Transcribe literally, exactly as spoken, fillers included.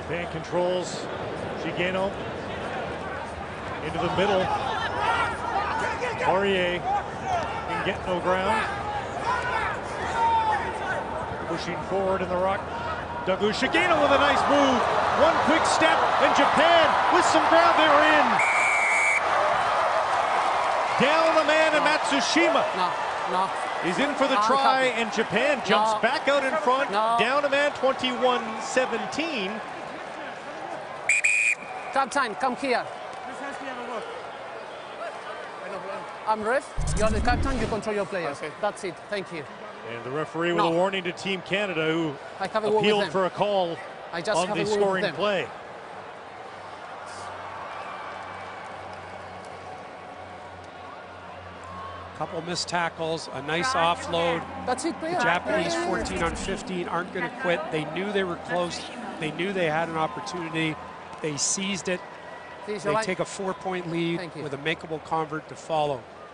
Japan controls Shigeno into the middle. Poirier can get no ground. Pushing forward in the rock. Douglas Shigeno with a nice move. One quick step, and Japan with some ground, they're in. Down a man in Matsushima. No, no. He's in for the try, and Japan jumps No. back out in front. No. Down a man, twenty-one seventeen. Captain, come here. I'm ref. You're the captain. You control your players. Okay. That's it. Thank you. And the referee with No. a warning to Team Canada, who I have a word with appealed them. for a call I just on have the a word with scoring them. play. Couple missed tackles, a nice offload. That's it, player. The Japanese fourteen on fifteen aren't going to quit. They knew they were close. They knew they had an opportunity. They seized it. Please, your They line. take a four-point lead Thank you. with a makeable convert to follow.